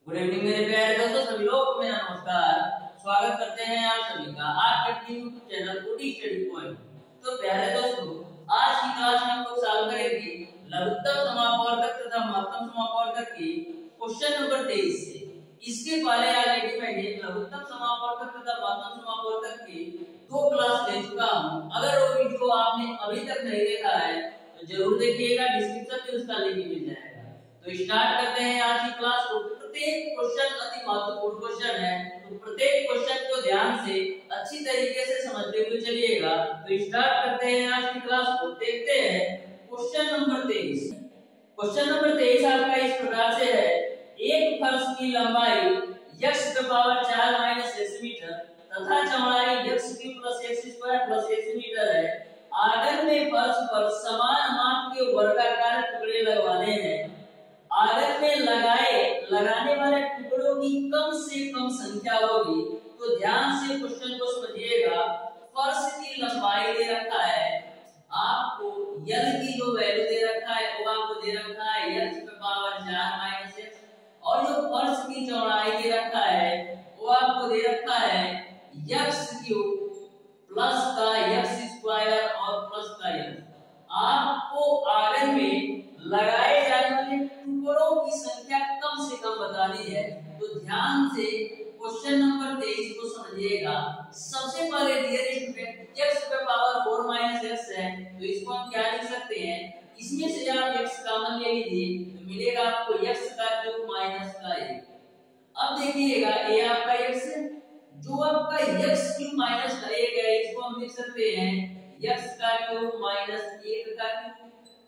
Good evening मेरे प्यारे दोस्तों, सभी लोगों को मेरा नमस्कार। स्वागत करते हैं आप सभी का आपके YouTube channel OD study point. तो प्यारे दोस्तों, आज की क्लास में हम लोग सॉल्व करेंगे लघुत्तम समापवर्तक तथा महत्तम समापवर्तक की क्वेश्चन नंबर 23 से। इसके पहले ऑलरेडी मैंने लघुत्तम समापवर्तक तथा महत्तम समापवर्तक की 2 क्लास ले चुका हूं। अगर वो वीडियो आपने अभी तक नहीं देखा है तो जरूर देखिएगा, डिस्क्रिप्शन में उसका लिंक मिल जाएगा। तो स्टार्ट करते हैं आज की क्लास को। प्रत्येक क्वेश्चन अति महत्वपूर्ण क्वेश्चन है, तो प्रत्येक क्वेश्चन को ध्यान से अच्छी तरीके से समझते हुए चलिएगा। तो स्टार्ट करते हैं आज की क्लास को। देखते हैं क्वेश्चन नंबर 23। क्वेश्चन नंबर 23 आपका इस प्रकार से है, एक फर्श की लंबाई x⁴ x मीटर तथा चौड़ाई x³ + x मीटर है। आंगन में फर्श पर समान माप के वर्गाकार टुकड़े लगवाने हैं। आंगन में लगाने वाले टुकड़ों की कम से कम संख्या होगी। तो ध्यान से क्वेश्चन को समझिएगा। फर्श की लंबाई दे रखा है आपको, यल की जो वैल्यू दे रखा है वो आपको दे रखा है x⁴ - x, और जो फर्श की चौड़ाई दे रखा है वो आपको दे रखा है x³ प्लस का x² और प्लस का x। आपको आंगन में लगाए जाने वाले टुकड़ों की संख्या कम से कम बतानी है। तो ध्यान से क्वेश्चन नंबर 23 को समझिएगा। सबसे पहले डियर स्टूडेंट, x⁴ - x है तो इसको हम क्या लिख सकते हैं, इसमें से आप x कॉमन ले लीजिए तो मिलेगा आपको x³ - का 1। अब देखिएगा ये आपका x है, जो आपका x³ - का 1 है इसको हम लिख सकते हैं x³ - 1 का क्यूब।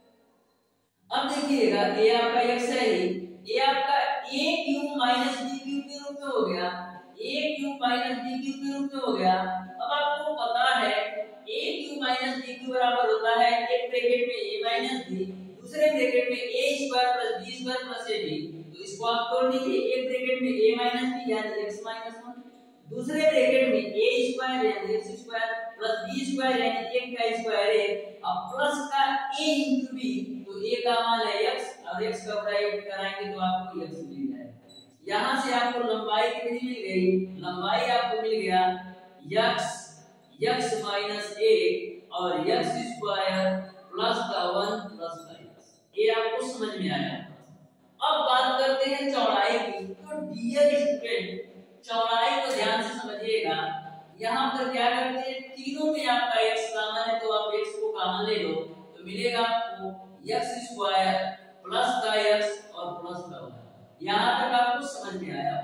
अब देखिएगा ये आपका x है, ये आपका a³ - b³ के रूप में हो गया, a³ - b³ के रूप में हो गया। अब आपको पता है a³ - b³ बराबर होता है एक ब्रैकेट में a - b, दूसरे ब्रैकेट में a² + b² + ab। तो इसको आप तोड़ लीजिए, एक ब्रैकेट में a - b यानी x - 1, दूसरे ब्रैकेट में a² यानी x² + b² यानी 1 का स्क्वायर है, अब प्लस का a * b, तो a का मान है x और x का ब्रैकेट कराएंगे तो आपको x मिल जाएगा। यहां से आपको लंबाई कितनी मिल गई, लंबाई आपको मिल गया x - 1 और x² प्लस का 1 प्लस का x। ये आपको समझ में आया। अब बात करते हैं चौड़ाई की। तो डियर स्टूडेंट, चौड़ाई को ध्यान से समझिएगा। यहाँ पर क्या करते हैं, तीनों में आपका x कॉमन है तो आप x को कॉमन ले लो तो मिलेगा आपको x² प्लस का x और प्लस का 1। यहाँ तक आपको समझ में आया।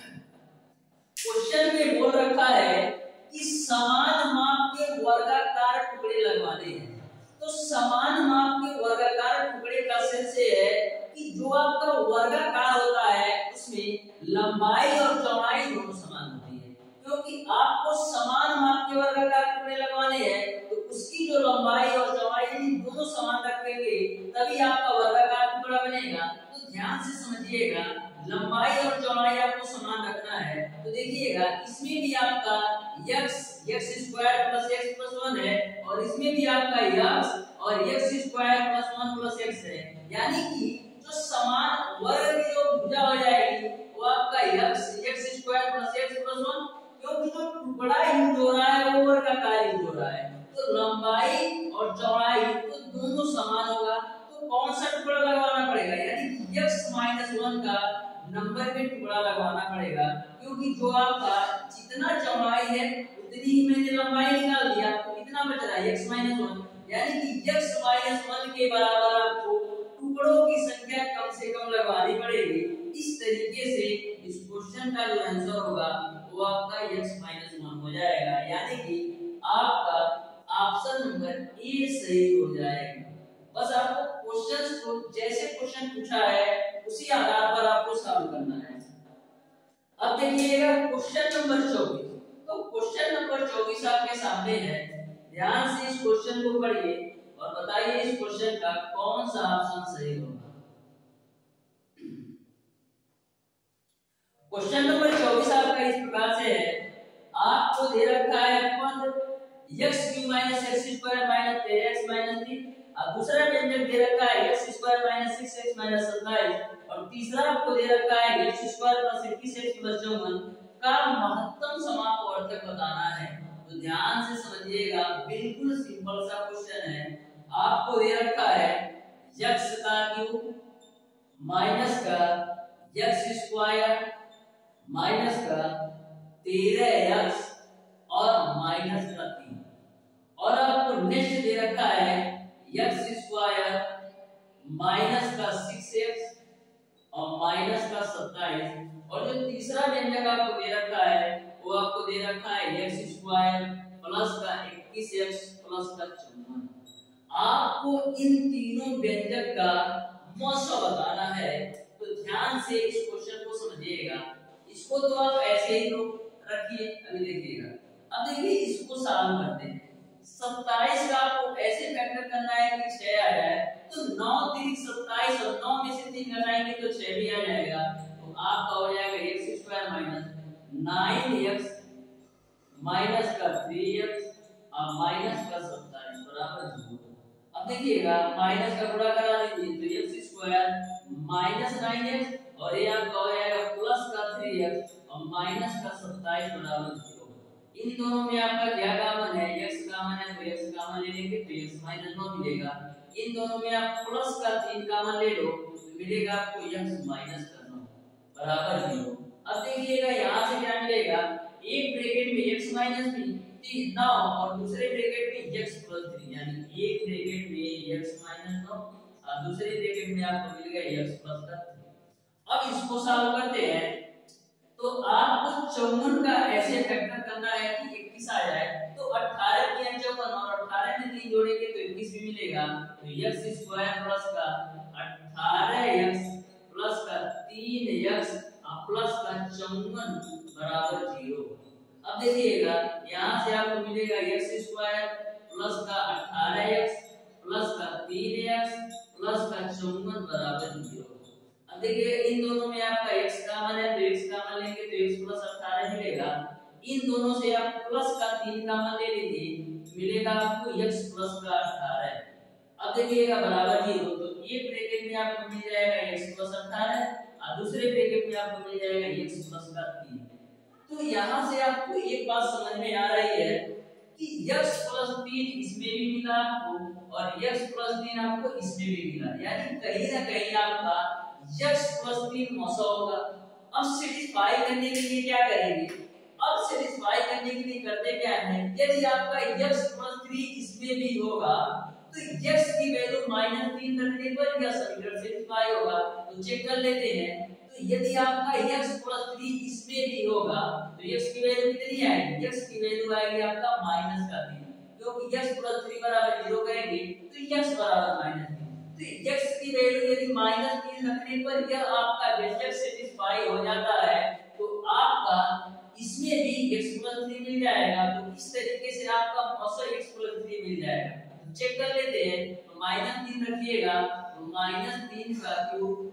क्वेश्चन में बोल रखा है कि समान माप के वर्गाकार टुकड़े लगवाने हैं। तो समान माप के वर्गाकार टुकड़े का सेंस है कि जो आपका वर्गाकार होता है उसमें लंबाई और चौड़ाई दोनों समान होती है। क्योंकि आपको समान माप के वर्गाकार टुकड़े लगवाने हैं तो उसकी जो लंबाई और चौड़ाई दोनों समान रखेंगे तभी आपका वर्गाकार टुकड़ा बनेगा। तो ध्यान से समझिएगा, लंबाई और चौड़ाई आपको समान रखना है। तो देखिएगा इसमें भी आपका x² + x + 1 है और इसमें भी आपका x और x² + 1 + x है, यानी कि जो समान वर्ग की जो भुजा हो जाएगी वो आपका x² + x + 1, क्योंकि जो टुकड़ा यूज हो रहा है वो वर्गाकार यूज हो रहा है। तो लंबाई और चौड़ाई तो दोनों समान होगा। तो कौन सा टुकड़ा लगवाना पड़ेगा, यानी कि x - 1 का नंबर में टुकड़ा लगवाना पड़ेगा। क्योंकि जो आपका जितना चौड़ाई है उतनी ही मैंने लंबाई निकाल दिया, तो कितना बच रहा है x - 1, यानी कि x - 1 के बराबर आपको टुकड़ों की संख्या कम से कम लगवानी पड़ेगी। इस तरीके से इस क्वेश्चन का जो आंसर होगा वो आपका x - 1 हो जाएगा, यानी कि आपका ऑप्शन नंबर ए सही हो जाएगा। बस आपको क्वेश्चंस को जैसे क्वेश्चन पूछा है उसी आधार पर आपको सॉल्व करना है। अब देखिएगा क्वेश्चन नंबर 24। तो क्वेश्चन नंबर 24 आपके सामने है, ध्यान से इस क्वेश्चन को पढ़िए और बताइए इस क्वेश्चन का कौन सा ऑप्शन सही होगा। क्वेश्चन नंबर 24 आपका इस प्रकार से है, आपको दे रखा है पद x³ - x² - 13x - 3 और दूसरा व्यंजक दे रखा है x square minus 6x minus 27 और तीसरा आपको दे रखा है x square plus 21x plus 54 का महत्तम समापवर्तक बताना है। तो ध्यान से समझिएगा, बिल्कुल सिंपल सा क्वेश्चन है। आपको दे रखा है x का क्यूब माइनस का x स्क्वायर माइनस का 13x और माइनस का 3 और आपको नेक्स्ट दे रखा है x स्क्वायर माइनस का 6x और माइनस का 27 और जो तीसरा व्यंजक आपको दे रखा है वो आपको दे रखा है x स्क्वायर प्लस का 21x प्लस का 54। आपको इन तीनों व्यंजक का मौसा बताना है। तो ध्यान से इस क्वेश्चन को समझिएगा। इसको तो आप ऐसे ही रखिए, अभी देखिएगा। अब देखिए इसको सॉल्व करते हैं। 27 का आपको ऐसे फैक्टर करना है कि 6 आ जाए, तो 9 3 27 और 9 में से 3 घटाएंगे तो 6 भी आ जाएगा। तो आपका हो जाएगा x square minus 9x minus का 3x और माइनस का 27 बराबर 0। अब देखिएगा माइनस का गुणा करा दीजिए तो x स्क्वायर माइनस 9x और ये आपका हो जाएगा प्लस का 3x और माइनस का 27 बराबर 0। इन दोनों में आपका क्या कॉमन है? x कॉमन है, तो x कॉमन ले लेंगे तो x माइनस 9 मिलेगा। इन दोनों में आप प्लस का 3 कॉमन ले लो तो मिलेगा आपको x माइनस का 9 बराबर 0। अब देखिएगा यहाँ से क्या मिलेगा, एक ब्रैकेट में x माइनस 9 और दूसरे ब्रैकेट में x प्लस 3, यानी एक ब्रैकेट में x माइनस 9 और दूसरे ब्रैकेट में आपको मिलेगा x प्लस 3। अब इसको सॉल्व करते हैं तो आपको 54 का ऐसे फैक्टर करना है कि 21 आ जाए। तो 18 की 54 और 18 में 3 जोड़ेंगे तो 21 भी मिलेगा। तो x स्क्वायर प्लस का 18x प्लस का 3x प्लस का 54 बराबर 0। अब देखिएगा यहाँ से आपको मिलेगा x स्क्वायर प्लस का 18x प्लस का 3x प्लस का 54 बराबर 0। अब देखिए इन दोनों में आपका x कॉमन है तो x कॉमन लेंगे तो x प्लस 18 मिलेगा। इन दोनों से आप प्लस का 3 कॉमन ले लीजिए, मिलेगा आपको x प्लस का 18। अब देखिएगा बराबर 0, तो एक ब्रैकेट में आपको मिल जाएगा x प्लस 18 और दूसरे ब्रैकेट में आपको मिल जाएगा x प्लस का 3। तो यहाँ से आपको एक बात समझ में आ रही है कि x प्लस 3 इसमें भी मिला आपको और x प्लस 3 आपको इसमें भी मिला, यानी कहीं ना कहीं आपका x प्लस 3 मौसा होगा। अब सेटिस्फाई करने के लिए क्या करेंगे? अब सेटिस्फाई करने के लिए करते क्या है, यदि आपका x प्लस 3 इसमें भी होगा तो x की वैल्यू -3 रखने पर क्या समीकरण सेटिस्फाई होगा? तो चेक कर लेते हैं। तो यदि आपका x प्लस 3 इसमें भी होगा तो x की वैल्यू कितनी आएगी? x की वैल्यू आएगी आपका -3, क्योंकि x प्लस 3 बराबर 0 करेंगे तो x बराबर -3। तो x की वैल्यू यदि -3 रखने पर यह आपका व्यंजक सेटिस्फाई हो जाता है तो आपका इसमें भी x प्लस 3 मिल जाएगा। तो इस तरीके से आपका मौसा x प्लस 3 मिल जाएगा। तो चेक कर लेते हैं। तो -3 रखिएगा तो -3 का क्यूब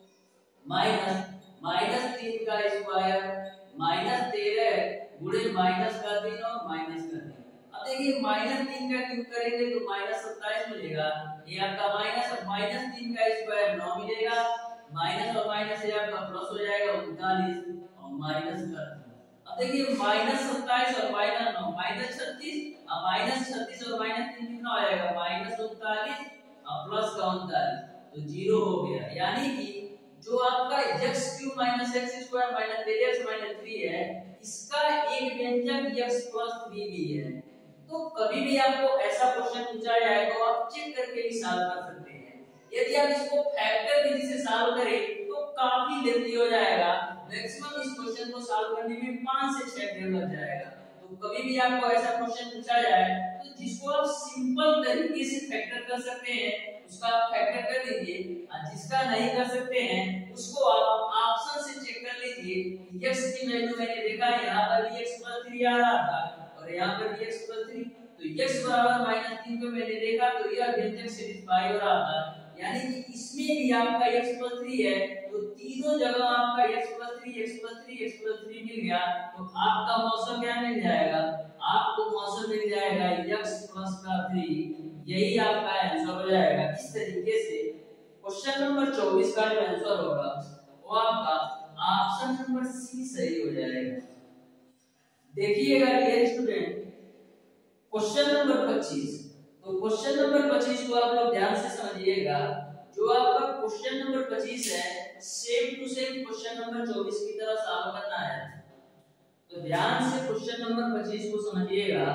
-3 का स्क्वायर -13 गुणे माइनस का 3 और माइनस का 3। अब देखिए -3 का क्यूब करेंगे तो -27 मिलेगा। ये आपका -3 का स्क्वायर 9 मिलेगा, माइनस और माइनस से आपका प्लस हो जाएगा 39 और माइनस का 3। अब देखिए -27 और -9 -36 और -36 और -3 कितना हो जाएगा? -39 और प्लस का 39, तो 0 हो गया। यानी कि जो आपका x cube x square 13x 3 है, इसका एक व्यंजक x प्लस 3 भी है। तो कभी भी आपको ऐसा क्वेश्चन पूछा जाए तो आप चेक करके भी सॉल्व कर सकते हैं। यदि आप इसको फैक्टर विधि से सॉल्व करें तो काफी लेंथी हो जाएगा। मैक्सिमम इस क्वेश्चन को सॉल्व करने में 5 से 6 दिन लग जाएगा। तो कभी भी आपको ऐसा क्वेश्चन पूछा जाए तो जिसको आप सिंपल तरीके से फैक्टर कर सकते हैं उसका आप फैक्टर कर लीजिए, और जिसका नहीं कर सकते हैं उसको आप ऑप्शन से चेक कर लीजिए। x की वैल्यू मैंने देखा है यहाँ पर भी x प्लस 3 आ रहा था और यहाँ पर भी x प्लस 3, तो x बराबर -3 को मैंने देखा तो यह व्यंजक सेटिस्फाई हो रहा था। यानी कि इसमें भी आपका x प्लस 3 है, तो तीनों जगह आपका x plus 3 x plus 3 x plus 3 मिल गया। तो आपका मौसम क्या मिल जाएगा? आपको मौसम मिल जाएगा x प्लस का 3 यही आपका आंसर हो जाएगा। इस तरीके से क्वेश्चन नंबर 24 का जो आंसर होगा वो आपका ऑप्शन नंबर सी सही हो जाएगा। देखिएगा डियर स्टूडेंट, क्वेश्चन नंबर 25। तो क्वेश्चन नंबर 25 को आप लोग ध्यान से समझिएगा। जो आपका क्वेश्चन नंबर 25 है same to same question number 24 की तरह सॉल्व करना है। तो ध्यान से क्वेश्चन नंबर 25 को समझिएगा।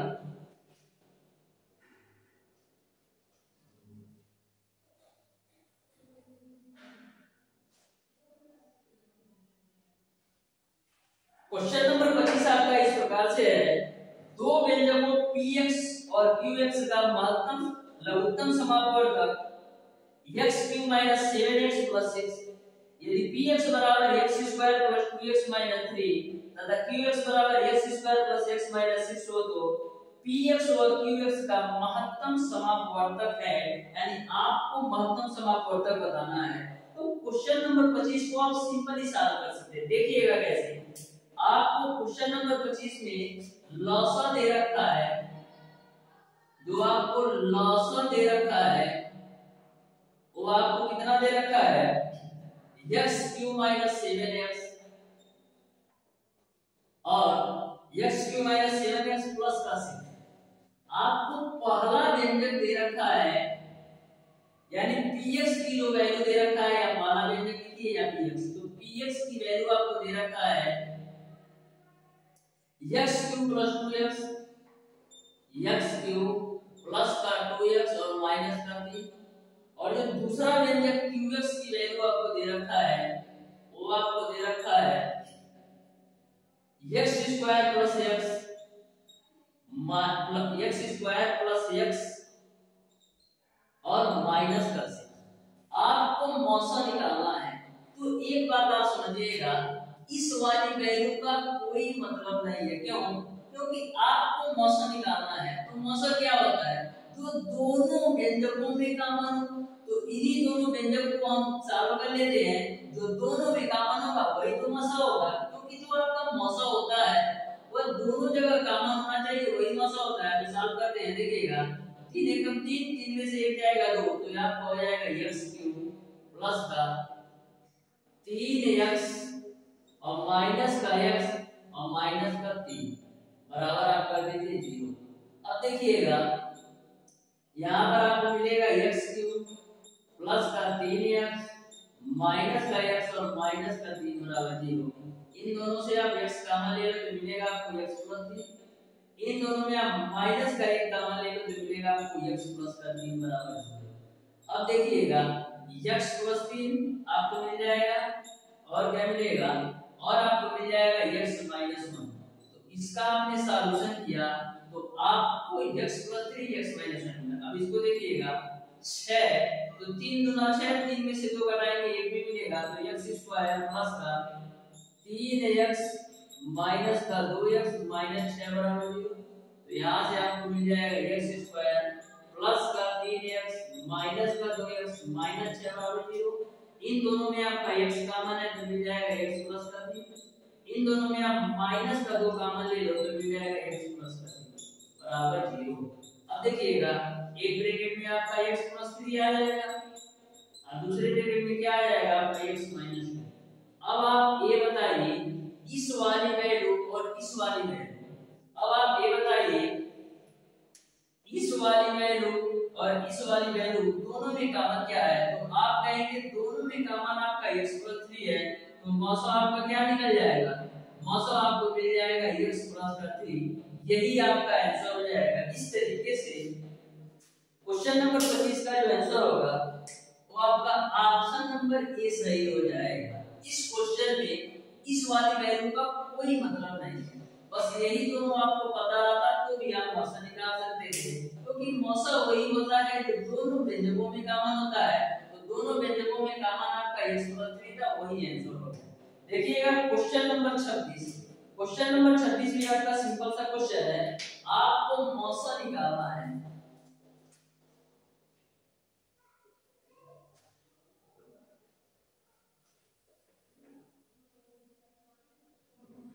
क्वेश्चन नंबर 25 आपका इस प्रकार से है, दो व्यंजकों px और qx का महत्तम लघुत्तम समापवर्तक x³ - 7x + 6 यदि px बराबर x² + 2x - 3 तथा qx बराबर x² + x - 6 हो तो px और qx का महत्तम समापवर्तक है, यानी आपको महत्तम समापवर्तक बताना है। तो क्वेश्चन नंबर 25 को आप सिंपली सॉल्व कर सकते हैं। देखिएगा कैसे। आपको क्वेश्चन नंबर 25 में लॉसा दे रखा है, जो आपको लॉसा दे रखा है वो आपको कितना दे रखा है x³ - 7x और x³ - 7x प्लस का 6। आपको पहला व्यंजक दे रखा है, यानी px की जो वैल्यू दे रखा है, या पहला व्यंजक लिखिए या px। तो px की वैल्यू आपको दे रखा है x³ + 2x, x³ प्लस का 2x और माइनस का 3। और जो दूसरा व्यंजक qx की वैल्यू आपको दे रखा है वो आपको दे रखा है x² + x x² + x और माइनस का 6। आपको मौसा निकालना है। तो एक बात आप समझिएगा, इस वाली वैल्यू का कोई मतलब नहीं है। क्यों? क्योंकि आपको मौसा निकालना है। तो मौसा क्या होता है? जो दोनों व्यंजकों में कॉमन हो, तो इन्हीं दोनों व्यंजक को हम सॉल्व कर लेते हैं। जो दोनों में कॉमन होगा वही तो मौसा होगा, क्योंकि जो आपका मौसा होता है वह दोनों जगह कॉमन होना चाहिए, वही मौसा होता है। तो सॉल्व करते हैं, देखिएगा 3 एकम 3, 3 में से 1 जाएगा 2, तो यहाँ पर हो जाएगा x³ प्लस का 3x और माइनस का x और माइनस का 3 बराबर आप कर दीजिए 0। अब देखिएगा यहाँ पर आपको मिलेगा x³ प्लस का 3x माइनस का x और माइनस का 3 बराबर 0। इन दोनों से आप x कॉमन ले लो तो मिलेगा आपको x + 3। इन दोनों में आप माइनस का 1 कॉमन ले लो तो मिलेगा आपको x + का 3 बराबर 0। अब देखिएगा x + 3 आपको मिल जाएगा और क्या मिलेगा, और आपको मिल जाएगा x - 1। तो इसका आपने सॉल्यूशन किया तो आपको x + 3 x - 1 मिला। अब इसको देखिएगा 6, तो 3 दूना 6, 3 में से 2 घटाएंगे 1 भी मिलेगा, तो x² प्लस का 3x माइनस का 2x माइनस 6 बराबर 0। तो यहाँ से आपको मिल जाएगा x² प्लस का 3x माइनस का 2x माइनस 6 बराबर 0। इन दोनों में आपका x कॉमन है तो मिल जाएगा x प्लस का 3। इन दोनों में आप माइनस का 2 कॉमन ले लो तो मिल जाएगा x प्लस का 3 बराबर 0। अब देखिएगा एक ब्रैकेट में आपका x प्लस 3 आ जाएगा और दूसरे ब्रैकेट में क्या आ जाएगा आपका x माइनस 3। अब आप ये बताइए इस वाली वैल्यू और इस वाली वैल्यू, अब आप ये बताइए इस वाली वैल्यू और इस वाली वैल्यू दोनों में कॉमन क्या है? तो आप कहेंगे दोनों में कॉमन आपका x + 3 है, तो मौसा आपका क्या निकल जाएगा? मौसा आपको मिल जाएगा x + का 3। यही आपका आंसर हो जाएगा। इस तरीके से क्वेश्चन नंबर 25 का जो आंसर होगा वो आपका ऑप्शन नंबर ए सही हो जाएगा। इस क्वेश्चन में इस वाली वैल्यू का कोई मतलब नहीं है, बस यही दोनों आपको पता रहता तो भी आप मौसा निकाल सकते थे, क्योंकि मौसा वही होता है जो दोनों व्यंजकों में कॉमन होता है। तो दोनों व्यंजकों में कॉमन आपका x + 3 था, वही आंसर होगा। देखिएगा क्वेश्चन नंबर 26। क्वेश्चन नंबर 26 में आपका सिंपल सा क्वेश्चन है, आपको मौसा निकालना है।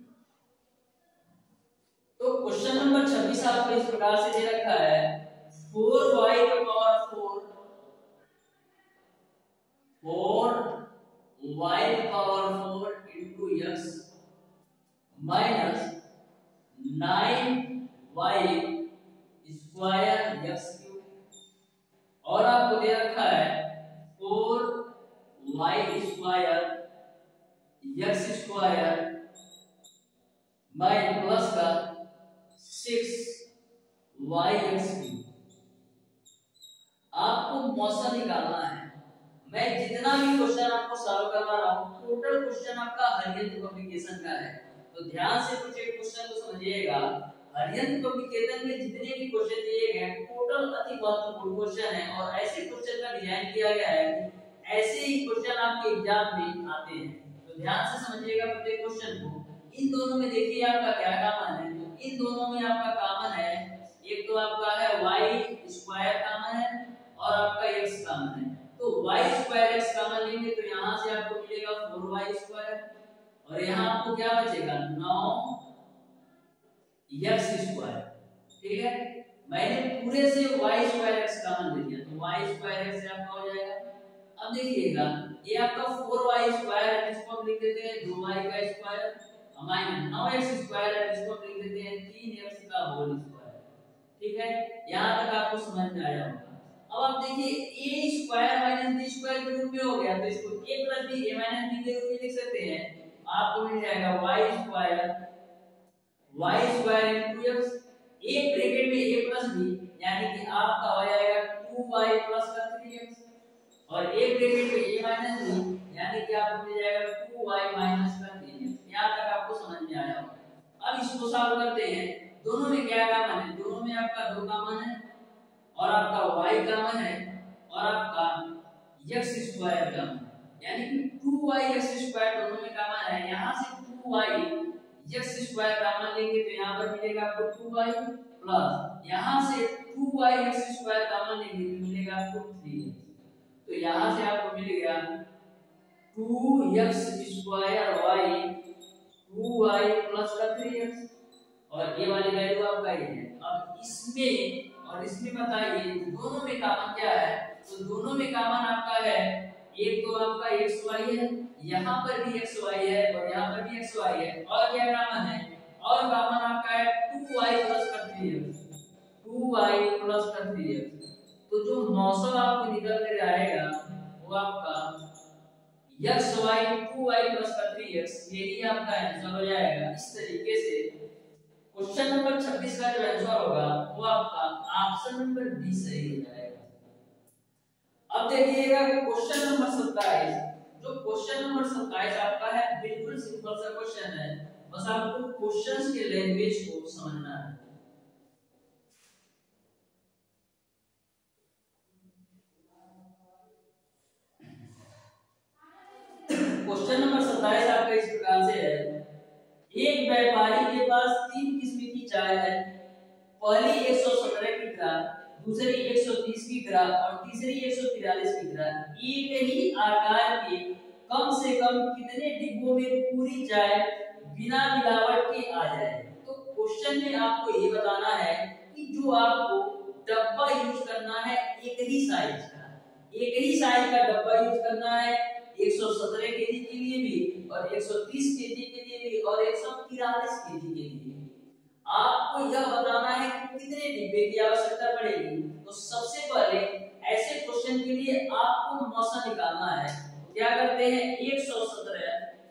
तो क्वेश्चन नंबर 26 आपको इस प्रकार से दे रखा है, 4y का power 4y power 4 into x minus 9y square x cube, और आपको दे रखा है 4y square x square minus plus का 6y x क्यूब। आपको मौसा निकालना है। मैं जितना भी क्वेश्चन आपको सॉल्व करवा रहा हूँ टोटल क्वेश्चन आपका हरियंत्र पब्लिकेशन का है, तो ध्यान से कुछ एक क्वेश्चन को समझिएगा। हरियंत्र पब्लिकेशन में जितने भी क्वेश्चन दिए गए हैं टोटल अति महत्वपूर्ण क्वेश्चन है, और ऐसे क्वेश्चन का डिजाइन किया गया है कि ऐसे ही क्वेश्चन आपके एग्जाम में आते हैं। तो ध्यान से समझिएगा प्रत्येक क्वेश्चन को। इन दोनों में देखिए आपका क्या कॉमन है, तो इन दोनों में आपका कॉमन है, एक तो आपका है y स्क्वायर कॉमन है और आपका x कॉमन है। तो y स्क्वायर x कॉमन लेंगे तो यहां से आपको मिलेगा 4y स्क्वायर, और यहां आपको क्या बचेगा 9x स्क्वायर। ठीक है, मैंने पूरे से y स्क्वायर x कॉमन ले लिया, तो y स्क्वायर x से आपका हो जाएगा। अब देखिएगा ये आपका 4y स्क्वायर है, इसको हम लिख देते हैं 2y का स्क्वायर माइनस 9x स्क्वायर है, इसको हम लिख देते हैं 3x का होल स्क्वायर। ठीक है, यहां तक आपको समझ में आया होगा। अब आप देखिए a square minus b square के रूप में हो गया, तो इसको a plus b a minus b के रूप में लिख सकते हैं। आपको मिल जाएगा y स्क्वायर इनटू x, एक ब्रैकेट में a प्लस b यानी कि आपका हो जाएगा 2y प्लस का 3x, और एक ब्रैकेट में a माइनस b यानी कि आपको मिल जाएगा 2y माइनस का 3x। यहां तक आपको समझ में आया होगा। अब इसको सॉल्व करते हैं। दोनों में क्या कॉमन है, दोनों में आपका 2 कॉमन है, और आपका y कॉमन है, और आपका x स्क्वायर कॉमन है, यानी कि 2yx स्क्वायर दोनों में कॉमन है। यहां से 2yx स्क्वायर कॉमन लेंगे तो यहां पर मिलेगा आपको 2y प्लस यहां से 2yx स्क्वायर कॉमन लेंगे तो मिलेगा आपको 3x। तो यहां से आपको मिलेगा 2x square y 2y plus का 3x, और ये वाली वैल्यू आपका ये है। अब इसमें और इसमें बताइए दोनों में कॉमन क्या है, तो दोनों में कॉमन आपका है, एक तो आपका xy है, यहाँ पर भी xy है और यहाँ पर भी xy है, और क्या कॉमन है, और कॉमन आपका है 2y प्लस का 3x 2y प्लस का 3x। तो जो मौसम आपको निकल कर आएगा वो आपका xy 2y प्लस का 3x, यही आपका आंसर हो जाएगा। इस तरीके से क्वेश्चन नंबर 26 का जो आंसर होगा वो आपका ऑप्शन नंबर बी सही हो जाएगा। अब देखिएगा क्वेश्चन नंबर 27। जो क्वेश्चन नंबर 27 आपका है बिल्कुल सिंपल सा क्वेश्चन है, बस आपको क्वेश्चंस के लैंग्वेज को समझना है। क्वेश्चन नंबर 27 आपका इस प्रकार से है। एक व्यापारी के पास 3 किस्म की चाय है, पहली 117 की ग्राम, दूसरी 130 की ग्राम और तीसरी 143 की ग्राम। एक ही आकार के कम से कम कितने डिब्बों में पूरी चाय बिना मिलावट के आ जाए। तो क्वेश्चन में आपको ये बताना है कि जो आपको डब्बा यूज करना है एक ही साइज का डब्बा यूज करना है 117 केजी के लिए भी और 130 केजी के लिए भी और 143 केजी के लिए। आपको यह बताना है कि कितने डिब्बे की आवश्यकता पड़ेगी। तो सबसे पहले ऐसे क्वेश्चन के लिए आपको मौसा निकालना है। क्या करते हैं 117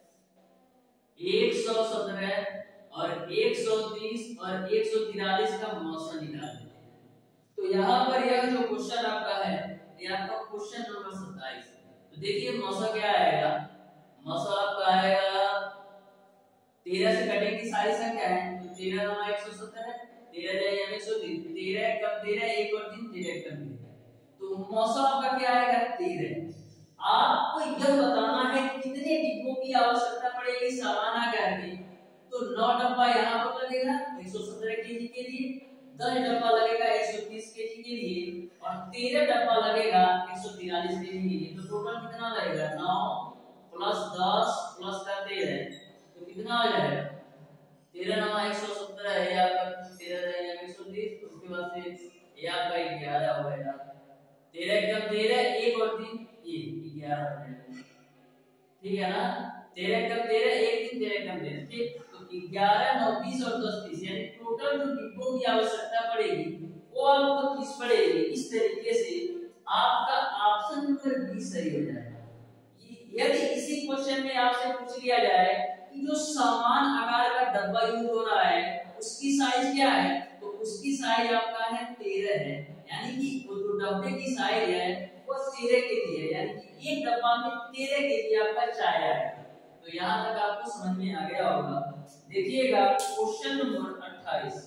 और 130 और 143 का मौसा निकाल देते हैं। तो यहाँ पर यह जो क्वेश्चन आपका है ये आपका क्वेश्चन नंबर 27। तो देखिए मौसा क्या आएगा, मौसा आपका आएगा 13 से कटेगी सारी संख्या है, तो 13 9 170 है, 13 जाए 130, 13 कम 13 1 और 3 13 कम 13, तो मौसा आपका क्या आएगा 13। आपको यह बताना है कितने डिब्बों की आवश्यकता पड़ेगी सामान आकार की। तो 9 डब्बा यहाँ पर लगेगा 117 केजी के लिए, 10 डब्बा लगेगा 130 केजी के लिए और 13 डब्बा लगेगा 143 केजी के लिए। तो टोटल कितना लगेगा 9 प्लस 10 प्लस का 13, तो कितना हो जाएगा 13 9 117 है या 13 130, उसके बाद से ये आपका 11 हो गया। 13 कम 13, 1 और 3 ये 11 हो जाएगा, ठीक है ना। 13 कम 13, 1 3 13 कम 13, ठीक। तो 11 9 20 और 10 30, यानी टोटल जो डिब्बों की आवश्यकता पड़ेगी वो आपको 30 पड़ेगी। इस तरीके से आपका ऑप्शन नंबर बी सही हो जाएगा। यदि इसी क्वेश्चन में आपसे पूछ लिया जाए कि जो समान आकार का डब्बा यूज हो रहा है उसकी साइज क्या है, तो उसकी साइज आपका है 13 है, यानी कि वो जो डब्बे की साइज है वो 13 केजी है, यानी कि एक डब्बा में 13 केजी आपका चाय आएगा। तो यहाँ तक आपको समझ में आ गया होगा। देखिएगा क्वेश्चन नंबर 28।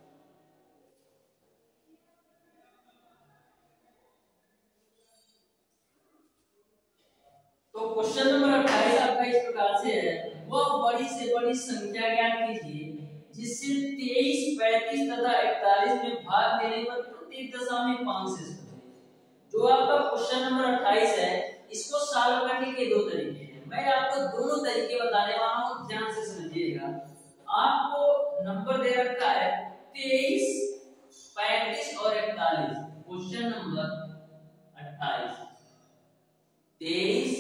तो क्वेश्चन नंबर 28 आपका इस प्रकार से है, वह बड़ी से बड़ी संख्या ज्ञात कीजिए जिससे 23, 35 तथा 41 में भाग देने पर प्रत्येक दशा में 5 शेष बचे। जो आपका क्वेश्चन नंबर 28 है इसको सॉल्व करने के दो तरीके हैं, मैं आपको दोनों तरीके बताने वाला हूं, ध्यान से समझिएगा। आपको नंबर दे रखा है 23, 35 और 41। क्वेश्चन नंबर 28 23,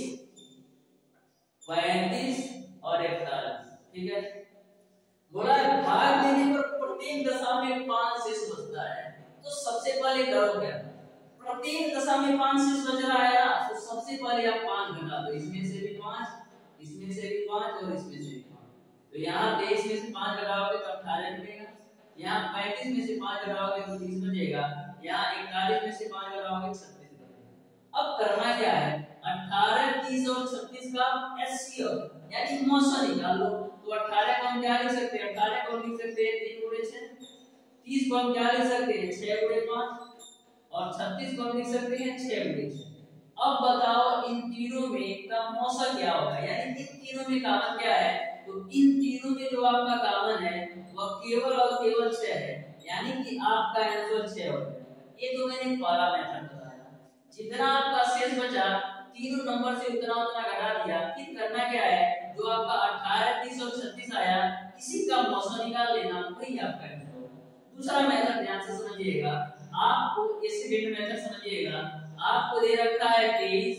35 और 41, ठीक है। बोला है भाग देने पर प्रत्येक दशा में 5 शेष बचता है। तो सबसे पहले करो क्या, प्रत्येक दशा में 5 शेष बच रहा है ना, तो सबसे पहले आप 5 घटा दो, इसमें से भी 5, इसमें से भी 5 और इसमें से भी 5। तो यहाँ 23 में से 5 घटाओगे तो 18 मिलेगा, यहाँ 35 में से 5 घटाओगे तो 30 बचेगा, यहाँ 41 में से 5 घटाओगे 36 बचेगा। अब करना क्या है, 18, 30 और 36 का एचसीएफ यानी मौसा निकाल लो। तो 18 को हम क्या लिख सकते हैं, 18 को लिख सकते हैं 3 गुणे 6, 30 को हम क्या लिख सकते हैं 6 गुणे 5 और 36 को हम लिख सकते हैं 6 गुणे 6। अब बताओ इन तीनों में का मौसा क्या होगा, यानी इन तीनों में कॉमन क्या है, तो इन तीनों में जो आपका कॉमन है वह केवल और केवल 6 है, यानी कि आपका आंसर 6 हो जाएगा। ये तो मैंने पहला मेथड बताया। जितना आपका शेष बचा तीनों नंबर से उतना उतना घटा दिया, फिर करना क्या है, जो आपका 18, 30 और 36 आया इसी का मौसा निकाल लेना, वही आपका आंसर होगा। दूसरा मेथड ध्यान से समझिएगा, आपको ये सेकंड मेथड समझिएगा। आपको दे रखा है 23,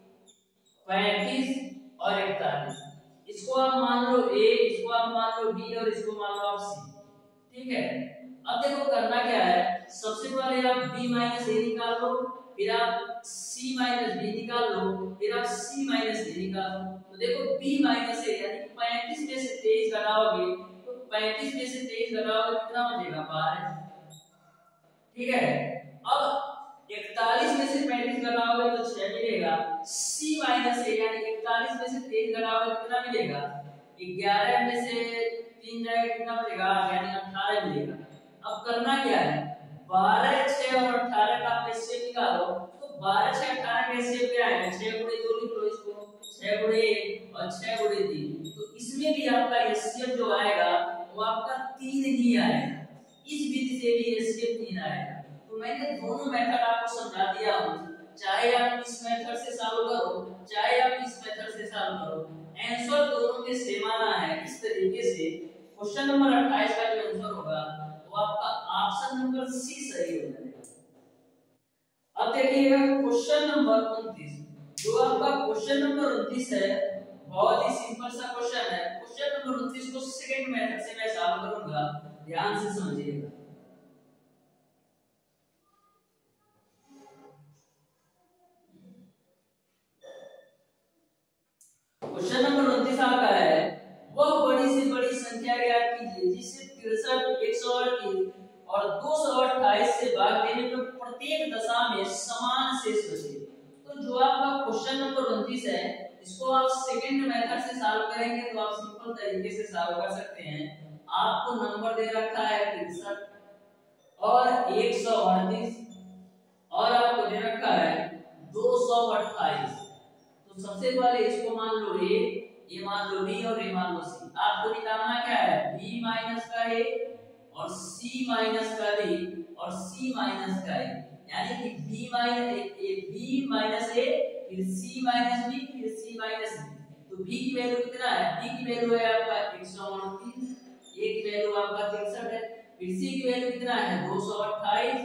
35 और 41, इसको आप मान लो ए, इसको आप मान लो बी और इसको मान लो आप सी, ठीक है। अब देखो करना क्या है, सबसे पहले आप b माइनस ए निकाल लो, फिर आप c माइनस b निकाल लो, फिर आप c माइनस d निकाल लो। तो देखो b माइनस ए यानी 35 में से 23 घटाओगे तो 35 में से 23 घटाओगे कितना बचेगा 12, ठीक है। अब 41 में से 35 घटाओगे तो 6 मिलेगा, c माइनस ए यानी 41 में से 23 घटाओगे कितना मिलेगा 11 में से 3 जाएगा कितना बचेगा यानी 18 मिलेगा। अब करना क्या है, 12, 6 और 18 का आप एचसीएफ निकालो। तो 12, 6, 18 का एचसीएफ क्या है, 6 गुणे 2 लिख लो इसको, 6 गुणे 1 और 6 गुणे 3। तो इसमें भी आपका एचसीएफ जो आएगा वो आपका 3 ही आएगा, इस विधि से भी एचसीएफ 3 आएगा। तो मैंने दोनों मेथड आपको समझा दिया हूं, चाहे आप इस मेथड से सॉल्व करो चाहे आप इस मेथड से सॉल्व करो, आंसर दोनों में सेम आना है। इस तरीके से क्वेश्चन नंबर 28 का जो आंसर होगा वो आपका ऑप्शन नंबर सी सही हो जाएगा। अब देखिएगा क्वेश्चन नंबर 29, जो आपका क्वेश्चन नंबर 29 है बहुत ही सिंपल सा क्वेश्चन है। क्वेश्चन नंबर 29 को सेकंड मेथड से मैं सॉल्व करूंगा, ध्यान से समझिएगा। क्वेश्चन नंबर 29 आपका है, वह बड़ी से बड़ी संख्या ज्ञात कीजिए जिससे 63, 138 और 228 से भाग देने पर प्रत्येक दशा में समान शेष बचे। तो जो आपका क्वेश्चन नंबर 29 है इसको आप सेकंड मेथड से सॉल्व करेंगे तो आप सिंपल तरीके से सॉल्व कर सकते हैं। आपको नंबर दे रखा है 63 और 138 और आपको दे रखा है 228। तो सबसे पहले इसको मान लो a, ये मान लो b और ये मान लो c। आपको निकालना क्या है, b माइनस का a और c माइनस का b और c माइनस का a, यानी कि b माइनस a फिर c माइनस b फिर c माइनस b। तो b की वैल्यू कितना है, b की वैल्यू है आपका 129, a की वैल्यू आपका 63 है, फिर c की वैल्यू कितना है 228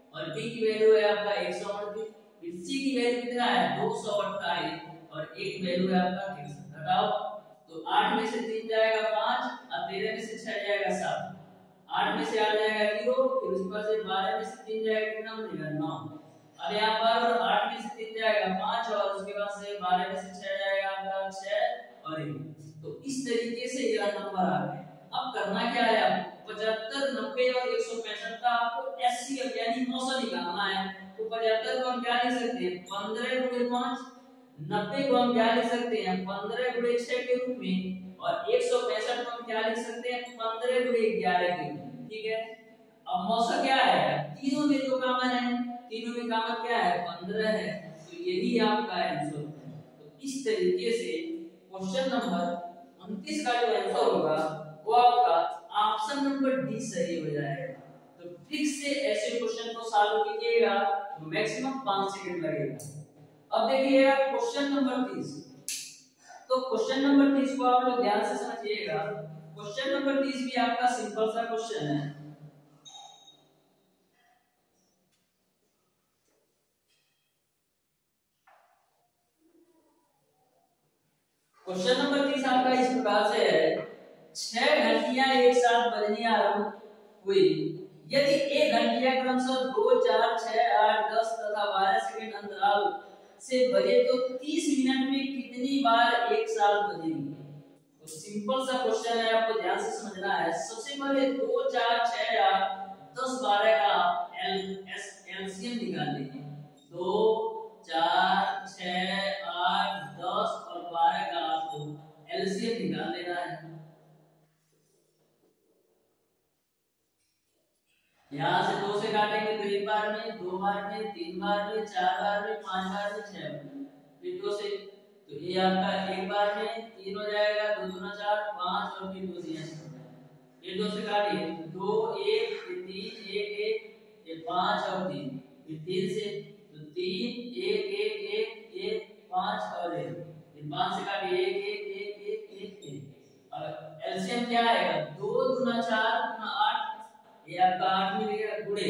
और b की वैल्यू है आपका 138, फिर c की वैल्यू कितना है 228 और एक वैल्यू है आपका 63। घटाओ तो 8 में से 3 जाएगा 5 और 13 में से 6 जाएगा 7। 8 में से आ जाएगा 0, फिर उसके बाद से 12 में से 3 जाएगा कितना हो जाएगा 9। अब यहाँ पर 8 में से 3 जाएगा 5 और उसके बाद से 12 में से 6 जाएगा आपका 6 और 1। तो इस तरीके से यह नंबर आ गए। अब करना क्या है, आपको 75, 90 और 165 का आपको एचसीएफ यानी औसत निकालना है। तो 75 को हम क्या लिख सकते हैं 15 गुणे 5, 90 को हम क्या लिख सकते हैं 15 गुणे 6 के रूप में और 165 को हम क्या लिख सकते हैं 15 गुणे 11 के रूप में। ठीक है, अब मौसा क्या है, तीनों में जो कॉमन है, तीनों में कॉमन क्या है 15 है, तो यही आपका आंसर है। तो इस तरीके से क्वेश्चन नंबर 29 का जो आंसर होगा वो आपका ऑप्शन नंबर डी सही हो जाएगा। तो ट्रिक से ऐसे क्वेश्चन को सॉल्व कीजिएगा तो मैक्सिमम 5 सेकंड लगेगा। अब देखिएगा क्वेश्चन नंबर 30। तो क्वेश्चन नंबर 30 को आप लोग ध्यान से समझिएगा। क्वेश्चन नंबर 30 भी आपका सिंपल सा क्वेश्चन है। क्वेश्चन नंबर 30 आपका इस प्रकार से है, 6 घंटियां एक साथ बजनी आरंभ हुई यदि एक घंटिया क्रमशः 2, 4, 6, 8, 10 तथा 12 सेकंड अंतराल से बजे तो 30 मिनट में कितनी बार एक साथ बजेगी। तो सिंपल सा क्वेश्चन है, आपको ध्यान से समझना है। सबसे पहले 2, 4, 6 या 10, 12 का एलसीएम निकाल लीजिए। 2, 4, 6, 8, 10 और 12 का आपको एलसीएम निकाल लेना है। यहाँ से 2 से काटेंगे तो एक बार में, 2 बार में, 3 बार में, 4 बार में, 5 बार में, 6 बार में, फिर 2 से तो ये आपका एक बार में 3 हो जाएगा, 2 दूना 4, 5 और फिर 2 से यहाँ ये 2 से काटिए 2, 1, फिर 3, 1, 1, ये 5 और 3, फिर 3 से तो 3, 1, 1, 1, 1, 5 और 1, फिर 5 से काटिए 1, 1, 1, 1, 1, 1। अब एलसीएम क्या आएगा 2 दूना 4 दूना 8, ये आपका 8 में गया गुणे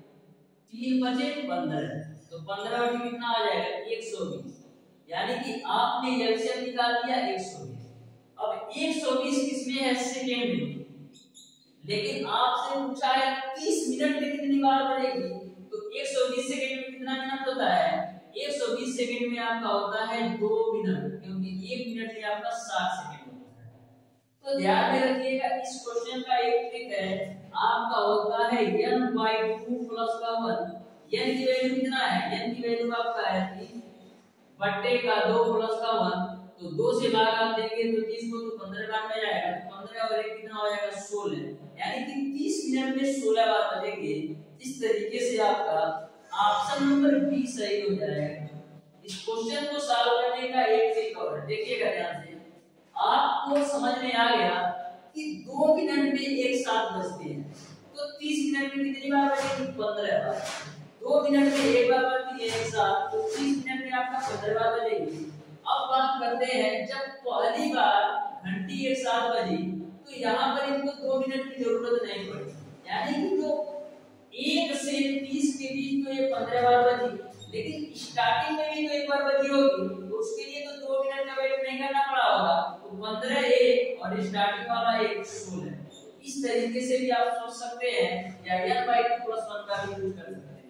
3 बचे 15, तो 15 बटे कितना आ जाएगा 120, यानी कि आपने एलसीएम निकाल लिया 120। अब 120 किसमें है सेकंड में, लेकिन आपसे पूछा है 30 मिनट में कितनी बार बजेगी। तो 120 सेकंड में कितना मिनट होता है 120 सेकंड में आपका होता है 2 मिनट, क्योंकि 1 मिनट में आपका 60 सेकंड होता है। तो ध्यान में रखिएगा इस क्वेश्चन का एक ट्रिक है, आपका होता है n/2 प्लस का 1। n की वैल्यू कितना है, n की वैल्यू आपका है 3 बट्टे का 2 प्लस का 1, तो 2 से भाग आप देंगे तो 30 को तो 15 बार में जाएगा, तो 15 और 1 कितना हो जाएगा 16, यानी कि 30 मिनट में 16 बार बजेंगे। इस तरीके से आपका ऑप्शन नंबर बी सही हो जाएगा। इस क्वेश्चन को सॉल्व करने का एक ट्रिक और है, देखिएगा ध्यान से। आपको समझ में आ गया कि 2 मिनट में एक साथ बजते हैं, तो 30 मिनट में कितनी बार बजेगी 15 बार। 2 मिनट में एक बार बजती है एक साथ, तो 30 मिनट में आपका 15 बार बजेगी। अब बात करते हैं जब पहली बार घंटी एक साथ बजी, तो यहाँ पर इनको 2 मिनट की जरूरत नहीं पड़ी, यानी कि जो 1 से 30 के बीच तो ये 15 बार बजी, लेकिन स्टार्टिंग में भी तो एक बार बजी होगी, तो उसके लिए तो 2 मिनट का वेट नहीं करना पड़ा होगा, तो 15 1 और स्टार्टिंग वाला 1 16। इस तरीके से भी आप सोच सकते हैं या n/2 + 1 का भी यूज कर सकते हैं।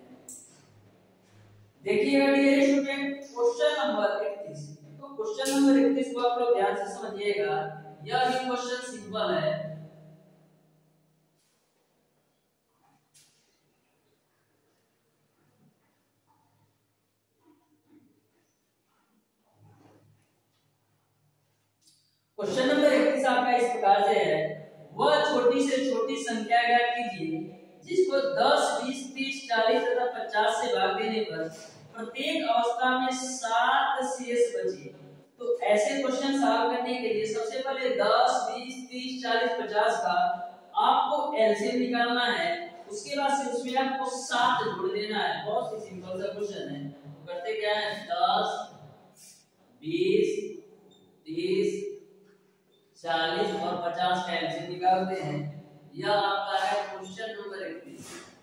देखिएगा डियर स्टूडेंट क्वेश्चन नंबर 31। तो क्वेश्चन नंबर 31 को आप लोग ध्यान से समझिएगा, यह भी क्वेश्चन सिंपल है। क्वेश्चन नंबर 31 आपका इस प्रकार से है, वह छोटी से छोटी संख्या ज्ञात कीजिए जिसको 10, 20, 30, 40 तथा 50 से भाग देने पर प्रत्येक अवस्था में 7 शेष बचे। तो ऐसे क्वेश्चन सॉल्व करने के लिए सबसे पहले 10, 20, 30, 40, 50 का आपको एलसीएम निकालना है, उसके बाद से उसमें आपको 7 जोड़ देना है। बहुत ही सिंपल सा क्वेश्चन है। तो करते क्या है 10, 20, 30, 40 और 50 का एलसीएम निकालते हैं। यह आपका है क्वेश्चन नंबर 31।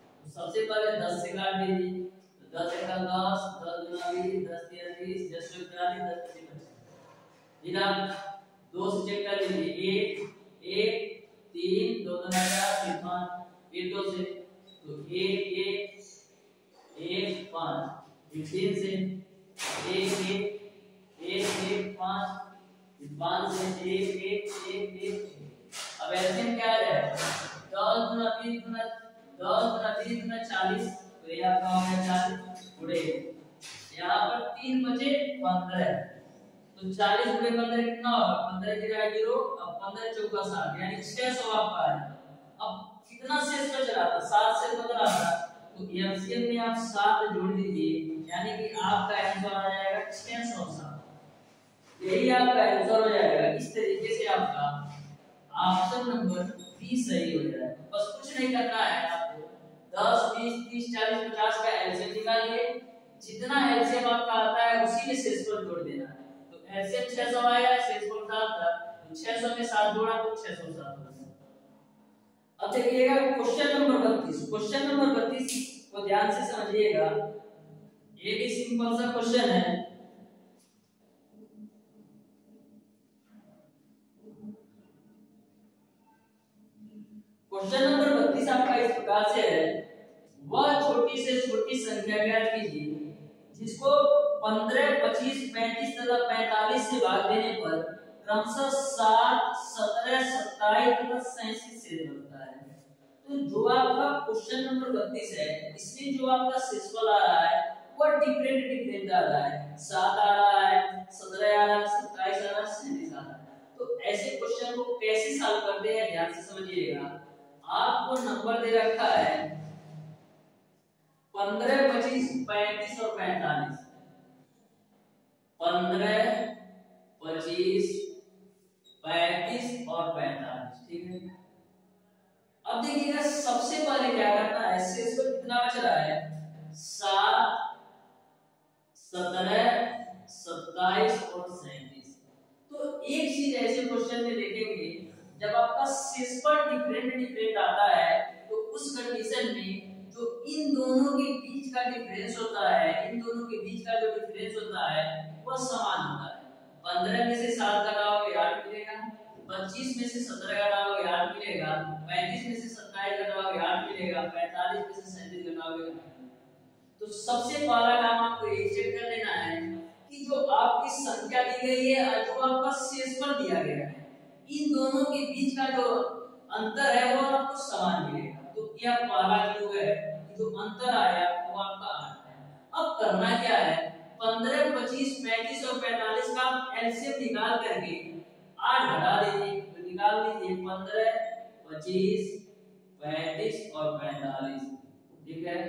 सबसे पहले 10 से काट दीजिए, तो 10 एकड़ 10, 10 दूना 20, 10 तिया 30, 10 चौक 40, 10 पच्चीस 50। फिर आप 2 से चेक कर लीजिए, 1 1 3 2 दूना 4, फिर 5, फिर 2 से तो 1 1 1 5, फिर 3 से 1 1 1 1 5, फिर 5 से 1 1 1 1। अब एलसीएम क्या है, 10 गुना 20 गुना 10 गुना 20 गुना 40, तो ये आपका हो गया 40 गुणे, यहाँ पर 3 बचे 15, तो 40 गुणे 15 कितना होगा, 15 जगह 0, अब 15 चौका 60, यानी 600 आपका है। अब कितना शेष बच रहा था, 7 से बच रहा था, तो एलसीएम में आप 7 जोड़ दीजिए, यानी कि आपका आंसर आ जाएगा 607। यही आपका आंसर हो जाएगा। इस तरीके से आपका ऑप्शन नंबर बी सही हो जाएगा। बस कुछ नहीं करना है आपको, 10 20 30 40 50 का एलसीएम निकालिए, जितना एलसीएम आपका आता है उसी में शेषफल जोड़ देना है। तो एलसीएम 600 आया, शेषफल 7 था, तो 600 में 7 जोड़ा तो 607 हो गया। अब देखिएगा क्वेश्चन नंबर 32। क्वेश्चन नंबर 32 को ध्यान से समझिएगा, ये भी सिंपल सा क्वेश्चन है। क्वेश्चन नंबर 32 आपका इस प्रकार से है, वह छोटी से छोटी संख्या ज्ञात कीजिए जिसको 15 25 35 तथा 45 से भाग देने पर क्रमशः 7 17 27 तथा 37 शेष बनता है। तो जो आपका क्वेश्चन नंबर 32 है, इसमें जो आपका शेषफल आ रहा है वह डिफरेंट आ रहा है, 7 आ रहा है, 17 आ रहा है, 27 आ रहा है, 37 आ रहा है। तो ऐसे क्वेश्चन को कैसे सॉल्व करते हैं ध्यान से समझिएगा। आपको नंबर दे रखा है 15 25 35 और 45, 15 25 35 और 45, ठीक है। अब देखिएगा सबसे पहले क्या करना है, शेषफल कितना बच रहा है, 7 17 27 और 37। तो एक चीज ऐसे क्वेश्चन में देखेंगे, जब आपका शेषफल डिफरेंट आता है तो उस कंडीशन में जो इन दोनों के बीच का डिफरेंस होता है, इन दोनों के बीच का जो डिफरेंस होता है वह समान होता है। 15 में से 7 घटाओगे 8 मिलेगा, 25 में से 17 घटाओगे 8 मिलेगा, 35 में से 27 घटाओगे 8 मिलेगा, 45 में से 37 घटाओगे। तो सबसे पहला काम आपको ये चेक कर लेना है कि जो आपकी संख्या दी गई है और जो आपका शेषफल दिया गया है, इन दोनों के बीच का जो अंतर है वो आपको समान मिलेगा। तो यह पहला क्लू है कि जो अंतर आया वो आपका 8 है। अब करना क्या है, 15 25 35 और 45 का एलसीएम निकाल करके 8 घटा दीजिए, तो निकाल लीजिए 15 25 35 और 45, ठीक है।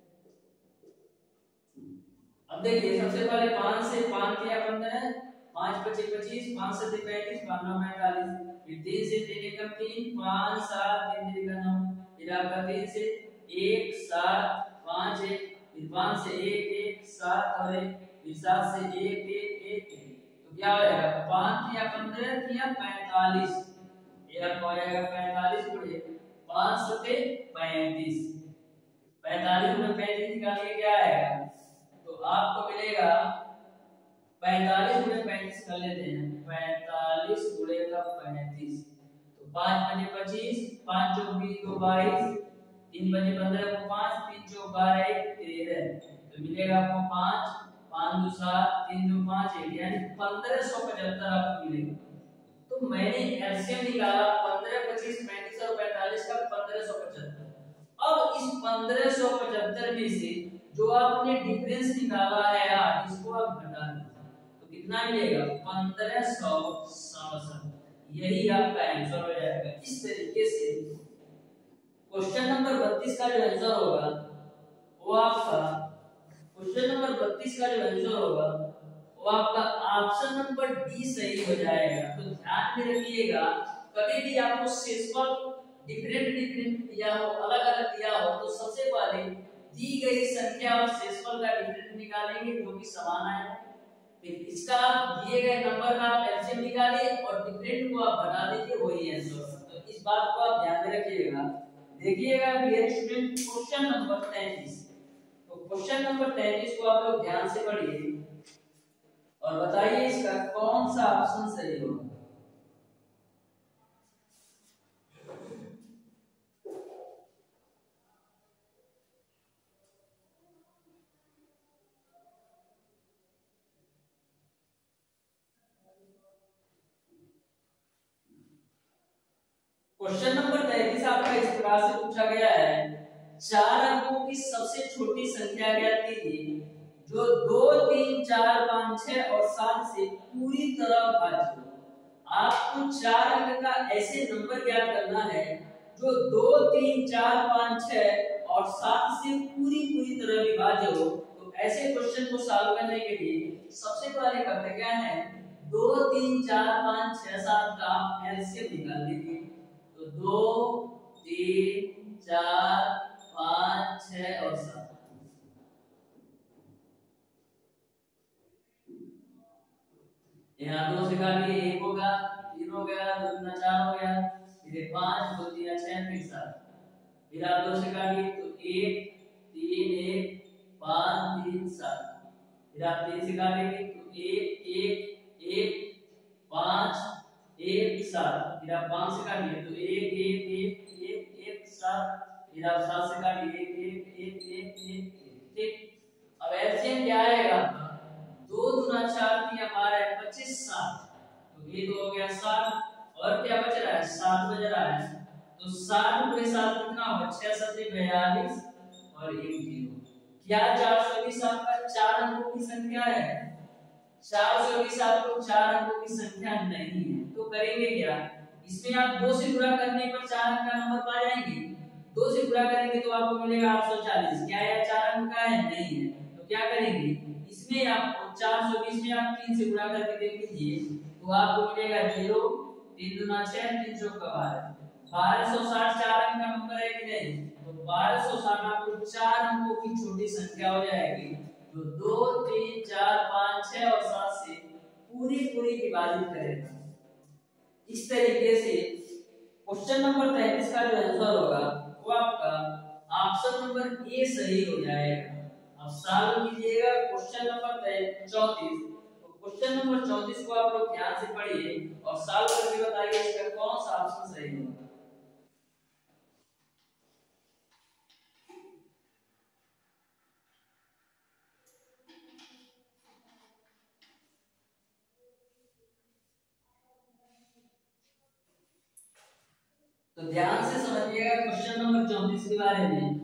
अब देखिए सबसे पहले 5 से 5 किया 15, 5 25 25, 5 से 35, 5 9 45, फिर 3 से 3 एकम 3, 5 7 3 3 9, फिर आपका 3 से 1 7 5 1, फिर 5 से 1 1 7 और 1, फिर 7 से 1 1 1 1। तो क्या हो जाएगा, 5 या 15 या 45, ये आपको हो जाएगा 45 गुणे 5 सते 35, 45 गुणे 35 निकालिए क्या आएगा, तो आपको मिलेगा 45 गुणे 35 कर लेते हैं, 45 गुणे का 35, तो 5 बजे 25, 5 चौक 20 को 22, 3 बजे 15 को 5, 3 चौक 12 1 13, तो मिलेगा आपको 5 5 2 7 3 2 5 1, यानी 1575 आपको मिलेगा। तो मैंने एलसीएम निकाला 15 25 35 और 45 का 1575। अब इस 1575 में से जो आपने डिफरेंस निकाला है 8, इसको आप घटा दीजिए, तो कितना मिलेगा 1567। यही आपका आंसर हो जाएगा। इस तरीके से क्वेश्चन नंबर 32 का जो आंसर होगा वो आपका क्वेश्चन नंबर 32 का जो आंसर होगा वो आपका ऑप्शन नंबर डी सही हो जाएगा। तो ध्यान में रखिएगा, कभी भी आपको शेषफल डिफरेंट दिया हो, अलग-अलग दिया हो, तो सबसे पहले दी गई संख्या और शेषफल का डिफरेंट निकालेंगे जो कि समान आए, फिर इसका दिए गए नंबर का आप एलसीएम निकालिए और डिफरेंट को आप घटा दीजिए, वही आंसर। तो इस बात को आप ध्यान में रखिएगा। देखिएगा डियर स्टूडेंट क्वेश्चन नंबर 33। तो क्वेश्चन नंबर 33 को आप लोग ध्यान से पढ़िए और बताइए इसका कौन सा ऑप्शन सही होगा। क्वेश्चन नंबर 33 आपका इस प्रकार से पूछा गया है, 4 अंकों की सबसे छोटी संख्या ज्ञात कीजिए जो 2, 3, 4, 5, 6 और 7 से पूरी तरह भाज्य हो। आपको 4 अंक का ऐसे नंबर ज्ञात करना है जो 2, 3, 4, 5, 6 और 7 से पूरी तरह विभाज्य हो। तो ऐसे क्वेश्चन को सॉल्व करने के लिए सबसे पहले करते क्या है, 2, 3, 4, 5, 6, 7 का एलसीएम निकाल लीजिए। तो 2, 3, 4, 5, 6 और 7। यहाँ 2 से काटिए 1 होगा, 3 हो गया, 2 दूना 4 हो गया, फिर 5, 2 3 6 फिर 7। फिर आप 2 से काटिए तो 1 3 1 5 3 7। फिर आप 3 से काटेंगे तो 1 1 1 5 1 7। फिर आप 5 से काटिए तो 1 1 1 1 1 7। फिर आप 7 से काटिए 1 1 1 1 1। ठीक, अब एलसीएम क्या आएगा आपका, 2 दूना 4 3 हमारा है 25 7। तो ये तो हो गया 7 और क्या बच रहा है, 7 बच रहा है। तो 7 पूरे 7 कितना होगा, 6 7 42 और 1 0। क्या 420 आपका 4 अंकों की संख्या है? 420 आपको 4 अंकों की संख्या नहीं है। तो करेंगे क्या, इसमें आप 2 से गुणा करने पर 4 अंक का नंबर पा जाएंगे। 2 से गुणा करेंगे तो आपको मिलेगा 840। क्या यह 4 अंक का है? नहीं है। तो क्या करेंगे, इसमें आपको 420 में आप 3 से गुणा करके देख लीजिए तो आपको मिलेगा 0 3 दूना 6 3 चौका 12। 1260 4 अंक का नंबर है कि नहीं? तो 1260 आपको 4 अंकों की छोटी संख्या हो जाएगी जो 2 3 4 5 6 और 7 से पूरी विभाजित करेगा। इस तरीके से क्वेश्चन नंबर 33 का जो आंसर होगा वो आपका ऑप्शन नंबर ए सही हो जाएगा। अब सॉल्व कीजिएगा क्वेश्चन नंबर 34। तो क्वेश्चन नंबर 34 को आप लोग ध्यान से पढ़िए और सॉल्व करके बताइए इसका कौन सा ऑप्शन सही होगा। तो ध्यान से समझिएगा क्वेश्चन नंबर 34 के बारे में।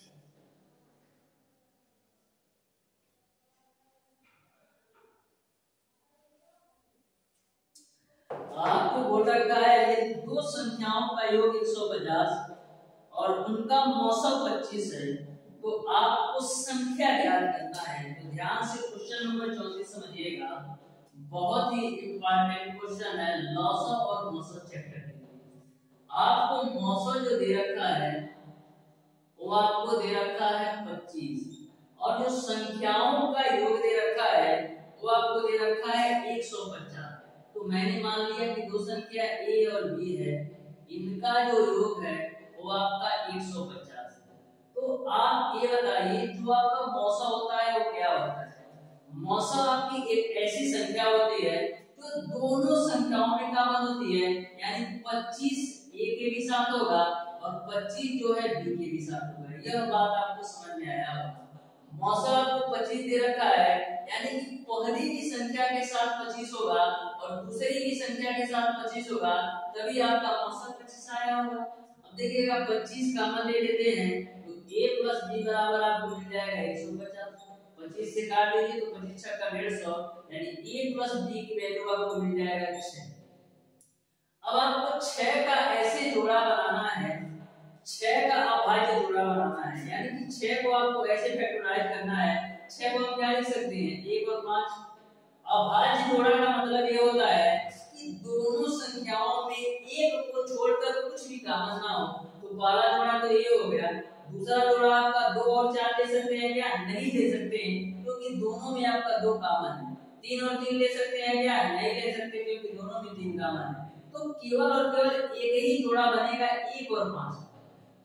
आपको बोल रखा है यदि दो संख्याओं का योग 150 और उनका मौसम 25 है तो आपको संख्या ज्ञात करना है। तो ध्यान से क्वेश्चन नंबर 34 समझिएगा, बहुत ही इंपॉर्टेंट क्वेश्चन है लॉसम और मौसम चैप्टर के। आपको मौसम जो दे रखा है वो आपको दे रखा है 25 और जो संख्याओं का योग दे रखा है वो आपको दे रखा है 150। तो मैंने मान लिया कि दो संख्या a और b है, इनका जो योग है वो आपका 150 है। तो आप ये बताइए जो आपका मौसा होता है वो क्या होता है? मौसा आपकी एक ऐसी संख्या होती है जो दोनों संख्याओं में कॉमन होती है, यानी 25 a के भी साथ होगा और 25 जो है b के भी साथ होगा। यह बात आपको समझ में आया होगा। मौसा आपको 25 दे रखा है, यानी कि पहली की संख्या के साथ 25 होगा और दूसरी की संख्या के साथ 25 होगा, तभी आपका मौसा 25 आया होगा। अब देखिएगा 25 कॉमन ले लेते हैं तो a + b बराबर आपको मिल जाएगा 150। 25 से काट लीजिए तो 25 छक्का 150, यानी a + b की वैल्यू आपको मिल जाएगा 6। अब आपको 6 का ऐसे जोड़ा बनाना है, 6 का अभाज्य जोड़ा बनाना है, यानी कि 6 को आपको ऐसे फैक्टराइज करना है। 6 को हम क्या लिख सकते हैं, 1 और 5। अभाज्य जोड़ा का मतलब ये होता है कि दोनों संख्याओं में एक को छोड़कर कुछ भी कॉमन ना हो। तो पहला जोड़ा तो ये हो गया, दूसरा जोड़ा आपका 2 और 4 ले सकते हैं क्या? नहीं ले सकते हैं क्योंकि दोनों में आपका 2 कॉमन है। 3 और 3 ले सकते हैं क्या? नहीं ले सकते क्योंकि दोनों में 3 कॉमन है। तो केवल और केवल एक ही जोड़ा बनेगा 1 और 5।